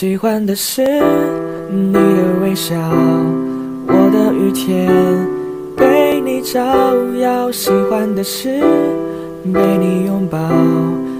喜欢的是你的微笑，我的雨天被你照耀。喜欢的是被你拥抱，